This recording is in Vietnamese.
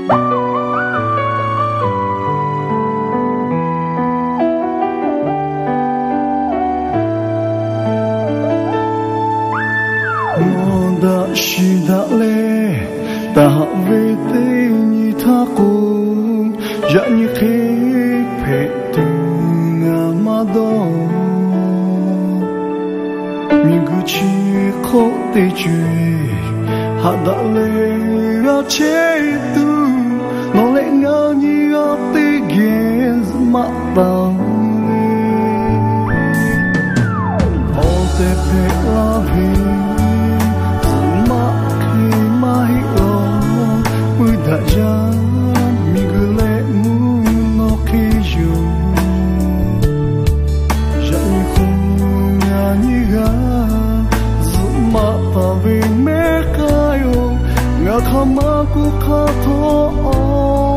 đã chỉ đã lệ ta về tây như tha cùng dạ như khi phê tình mà đó mình cứ chỉ khó tê chuyện hạ đã lệ ở chế tu nó lệ ngỡ như ở tê ghen mà tao ô tê phê la vi đã ra mi cứ lệ mu nó khi dù dạy không nhà như gà giữ mà ta về mẹ cái ngã khăm mà cũng khá thọ